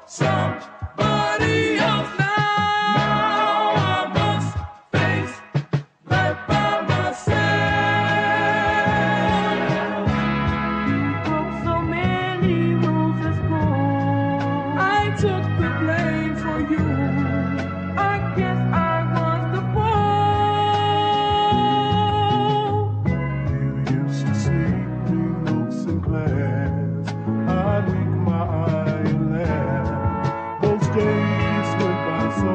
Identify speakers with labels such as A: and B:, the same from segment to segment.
A: somebody else now. I must face life by myself. You broke so many rules at school. I took the blame for you. I guess I was the fool. You used to sneak me notes in class. I'd wink my eye and laugh. Those days went by so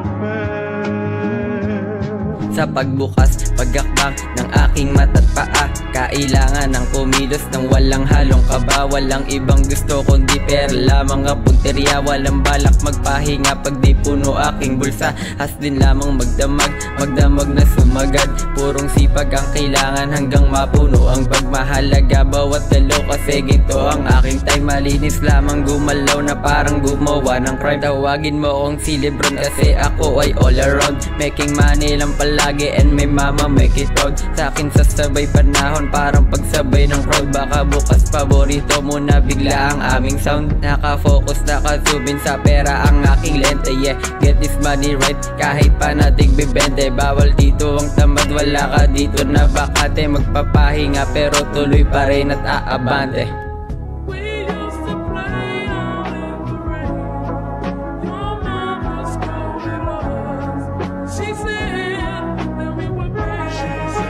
A: fast.
B: Sa pagbukas, pagakbang ng aking mata't paa, kailangan ng kumilos ng walang halong kaba. Walang ibang gusto kundi pera lamang nga punteriya. Walang balak magpahinga pag di puno aking bulsa. Has din lamang magdamag na sumagad. Purong sipag ang kailangan hanggang mapuno ang pagmahalaga. Bawat dalo kasi ginto ang aking time. Malinis lamang gumalaw na parang gumawa ng crime. Tawagin mo akong si Lebron kasi ako ay all around. Making money lang palagi and may mama make it proud. Sa'kin sasabay panahon parang pagsabay ng crowd. Baka bukas paborito mo na bigla ang aming sound. Nakafocus, nakazubin sa pera ang aking lente. Yeah, get this money right kahit pa nating bibente. Bawal dito ang tamad, wala ka dito na bakate. Magpapahinga pero tuloy pa rin at aabante.
A: We used to play out in the rain. Your mama scolded us. She said that we were bad. I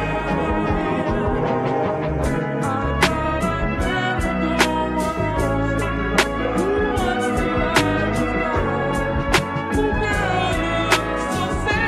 A: thought I'd never go on. Who wants to lie to God? Oh girl, you look so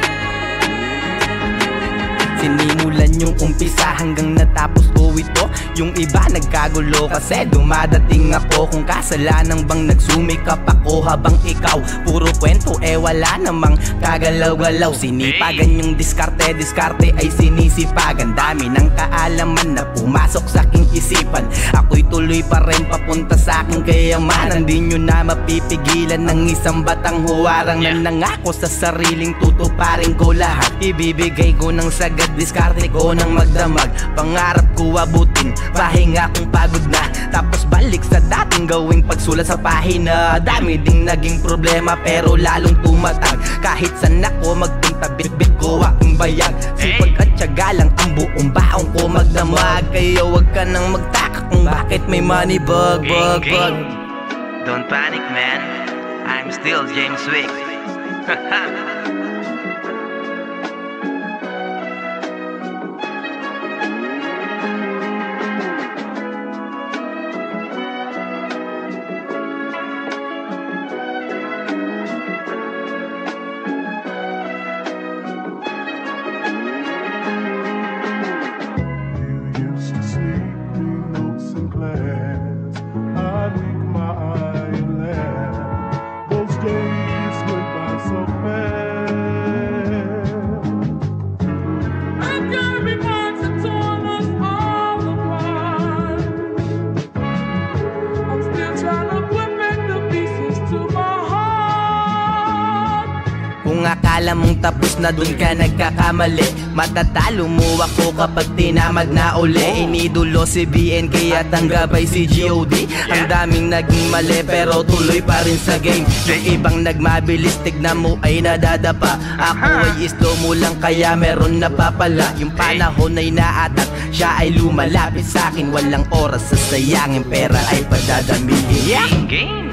A: sad.
C: Sinimulan yung umpisa hanggang natapos ko ito. Yung iba nagkagulo kasi dumadating ako. Kung kasalanan bang nagsumikap ako habang ikaw puro kwento wala namang kagalaw-galaw. Sinipagan yung diskarte ay sinisipagan. Dami ng kaalaman na pumasok sa aking isipan. Ako'y tuloy pa rin papunta sa aking kayamanan. Di nyo na mapipigilan ng isang batang huwarang na nangako sa sariling tutuparin ko lahat. Ibibigay ko ng sagad, diskarte ko ng magdamag. Pangarap ko abutin, pahinga kung pagod na. Tapos balik sa dating gawing pagsulat sa pahina. Dami ding naging problema pero lalong tumatag. Kahit saan ako magpunta, bitbit ko aking bayag. Sipag at tiyaga lang ang buong baong ko magdamag. Kaya wag ka nang magtaka kung bakit may money bug.
D: Don't panic, man. I'm still James Wick.
A: You used to sneak me notes in class. I'd wink my eye and laugh. Those days went by so fast. Uncanny bonds have torn us all apart. I'm still trying to put back the pieces to my heart.
C: Kung akala mong tapos na dun ka nagkakamali, matatalo mo ako kapag tinamad na uli. Inidulo si BNK at ang gabay si G.O.D. Ang daming naging mali pero tuloy pa rin sa game. Yung ibang nagmabilis tignan mo ay nadadapa. Ako ay slow mo lang kaya meron napapala. Yung panahon ay naatat, siya ay lumalapit sa akin. Walang oras sa sayangin, pera ay padadamihin.
D: Game.